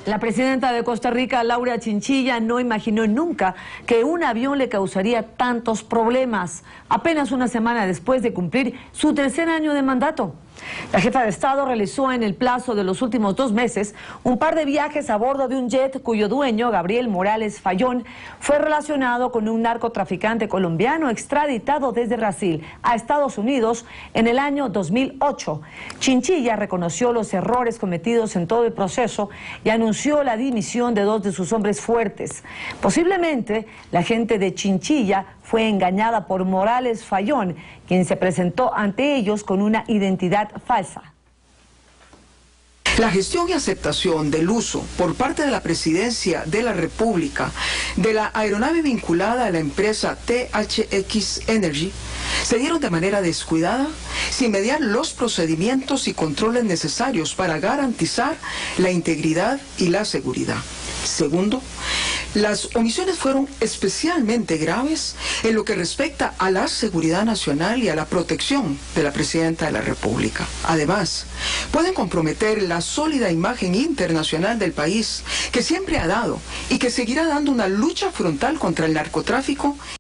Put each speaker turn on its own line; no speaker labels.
La presidenta de Costa Rica, Laura Chinchilla, no imaginó nunca que un avión le causaría tantos problemas, apenas una semana después de cumplir su tercer año de mandato. La jefa de Estado realizó en el plazo de los últimos 2 meses un par de viajes a bordo de un jet cuyo dueño, Gabriel Morales Fayón, fue relacionado con un narcotraficante colombiano extraditado desde Brasil a Estados Unidos en el año 2008. Chinchilla reconoció los errores cometidos en todo el proceso y anunció la dimisión de 2 de sus hombres fuertes. Posiblemente la gente de Chinchilla fue engañada por Morales Fayón, quien se presentó ante ellos con una identidad falsa.
La gestión y aceptación del uso por parte de la Presidencia de la República de la aeronave vinculada a la empresa THX Energy se dieron de manera descuidada, sin mediar los procedimientos y controles necesarios para garantizar la integridad y la seguridad. Segundo, las omisiones fueron especialmente graves en lo que respecta a la seguridad nacional y a la protección de la Presidenta de la República. Además, pueden comprometer la sólida imagen internacional del país que siempre ha dado y que seguirá dando una lucha frontal contra el narcotráfico